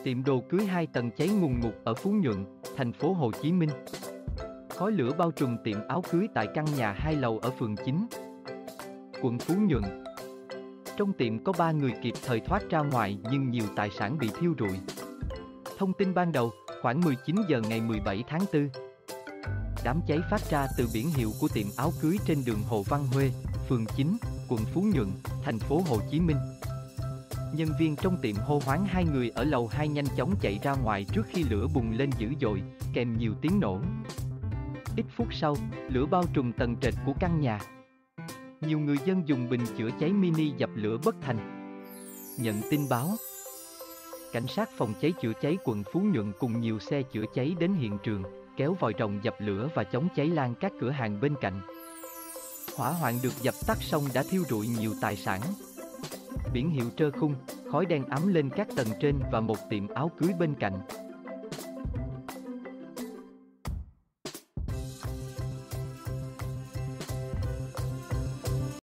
Tiệm đồ cưới 2 tầng cháy ngùn ngụt ở Phú Nhuận, thành phố Hồ Chí Minh. Khói lửa bao trùm tiệm áo cưới tại căn nhà 2 lầu ở phường 9, quận Phú Nhuận. Trong tiệm có 3 người kịp thời thoát ra ngoài nhưng nhiều tài sản bị thiêu rụi. Thông tin ban đầu, khoảng 19 giờ ngày 17 tháng 4, đám cháy phát ra từ biển hiệu của tiệm áo cưới trên đường Hồ Văn Huê, phường 9, quận Phú Nhuận, thành phố Hồ Chí Minh. Nhân viên trong tiệm hô hoán 2 người ở lầu 2 nhanh chóng chạy ra ngoài trước khi lửa bùng lên dữ dội, kèm nhiều tiếng nổ. Ít phút sau, lửa bao trùm tầng trệt của căn nhà. Nhiều người dân dùng bình chữa cháy mini dập lửa bất thành. Nhận tin báo, cảnh sát phòng cháy chữa cháy quận Phú Nhuận cùng nhiều xe chữa cháy đến hiện trường, kéo vòi rồng dập lửa và chống cháy lan các cửa hàng bên cạnh. Hỏa hoạn được dập tắt xong đã thiêu rụi nhiều tài sản. Biển hiệu trơ khung, khói đen ám lên các tầng trên và một tiệm áo cưới bên cạnh.